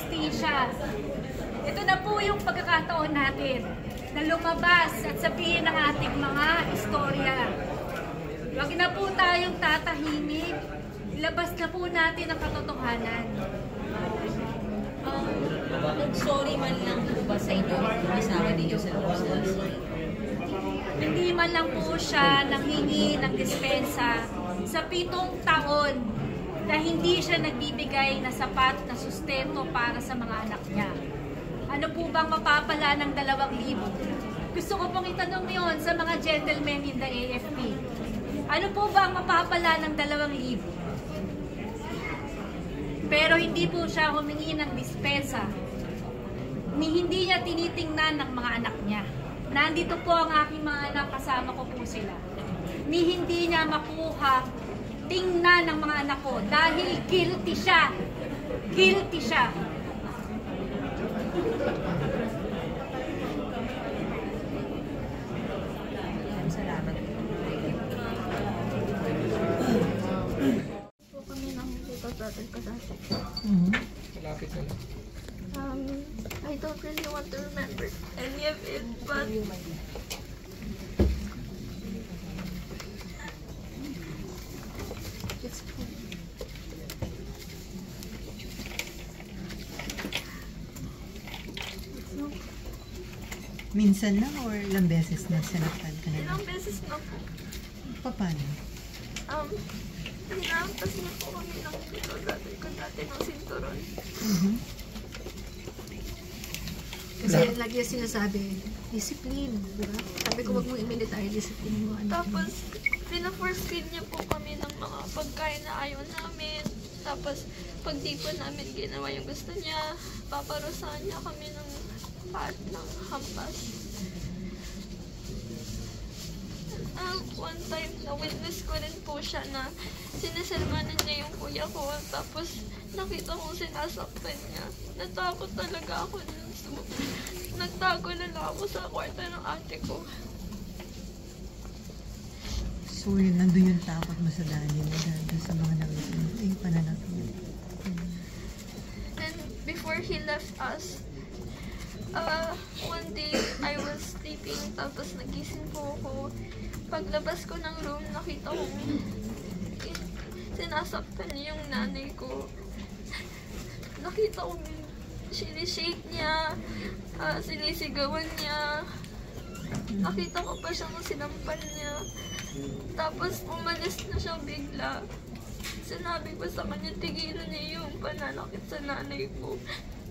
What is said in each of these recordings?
hustisya. Ito na po yung pagkakataon natin na lumabas at sabihin ng ating mga istorya. Huwag na po tayong tatahimik. Ilabas na po natin ang katotohanan. Sorry man lang po ba sa inyo yung asawa ninyo sa loob? Hindi man lang po siya nanghingi ng dispensa sa 7 taon na hindi siya nagbibigay na sapat na sustento para sa mga anak niya. Ano po bang mapapala ng 2,000? Gusto ko pong itanong yon sa mga gentlemen in the AFP. Ano po bang mapapala ng 2,000? Pero hindi po siya humingi ng dispensa. Hindi niya tinitingnan ng mga anak niya. Nandito po ang aking mga anak, kasama ko po sila. Hindi niya makuha tingnan ng mga anak ko dahil guilty siya. Guilty siya. Salamat. Po kami ng dito brother ko dati. Malapit na lang. I don't really want to remember any of it, but it's cool. Minsan lang or ilang beses na sinaktan ka na? Ilang beses na po. Paano? Hinahampas na po kami ng dito brother ko dati ng sinturon. Kasi lagi sinasabi, discipline, di ba? Sabi ko, wag mo i-military discipline mo. Tapos, pina-force feed niya po kami ng mga pagkain na ayaw namin. Tapos, pag di po namin ginawa yung gusto niya, paparusahan niya kami ng hampas. One time, na-witness ko rin po siya na sinisermanan niya yung kuya ko. Tapos, nakita kong sinasaktan niya. Natakot talaga ako nun. Nagtago na lang ako sa kwarto ng ate ko. So yun, nandun yung takot mo sa daddy mo dahil sa mga naging yung pananap niya. And before he left us, one day I was sleeping tapos nagising po ako. Paglabas ko ng room, nakita kong sinasaktan niya yung nanay ko. Nakita kong sinishake niya, sinisigawan niya. Nakita ko pa siyang sinampan niya. Tapos umalis na siya bigla. Sinabi ko sa kanya, tigilan niya yung pananakit sa nanay ko.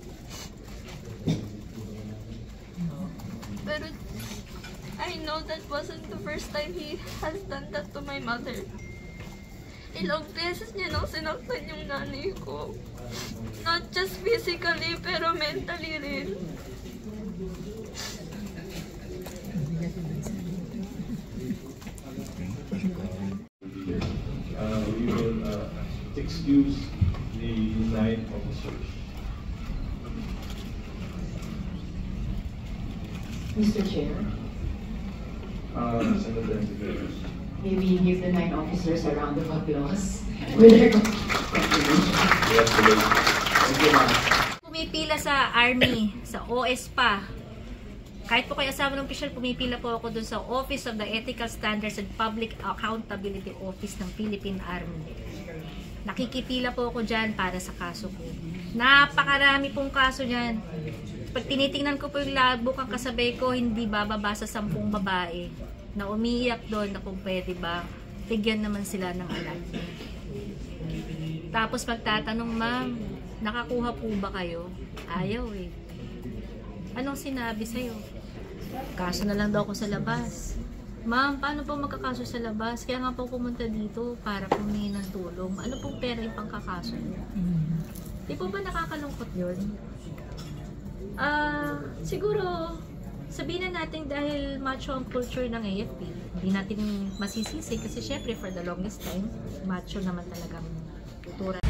Pero I know that wasn't the first time he has done that to my mother. Ilang beses niya nang sinaktan yung nanay ko. Not just physically, pero mentally rin. We will excuse the 9 officers. Mr. Chair, Senator Antiveros. may we give the 9 officers a round of applause with their contribution. Yes, please. Thank you, ma'am. Pumipila sa Army, sa OS pa. Kahit po kayo asawa ng opisyal, pumipila po ako dun sa Office of the Ethical Standards and Public Accountability Office ng Philippine Army. Nakikipila po ako dyan para sa kaso ko. Napakarami pong kaso dyan. Pag tinitingnan ko po yung logbook, ang kasabay ko, hindi bababa sa 10 babae na umiiyak doon na kung pwede ba, bigyan naman sila ng anak. Tapos magtatanong, ma'am, nakakuha po ba kayo? Ayaw eh. Anong sinabi sa'yo? Kaso na lang daw ako sa labas. Ma'am, paano po magkakaso sa labas? Kaya nga po pumunta dito para pumingi ng tulong. Ano pong pera yung pangkakaso niyo? Di po ba nakakalungkot yun? Siguro, sabihin na natin dahil macho ang culture ng AFP, hindi natin masisisi kasi syempre for the longest time, macho naman talagang kultura.